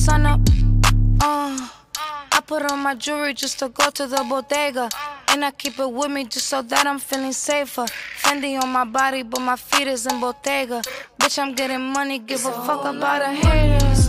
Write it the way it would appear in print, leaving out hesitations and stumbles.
sun up. I put on my jewelry just to go to the bodega. And I keep it with me just so that I'm feeling safer. Fendi on my body, but my feet is in Bottega. Bitch, I'm getting money, give a fuck about the haters.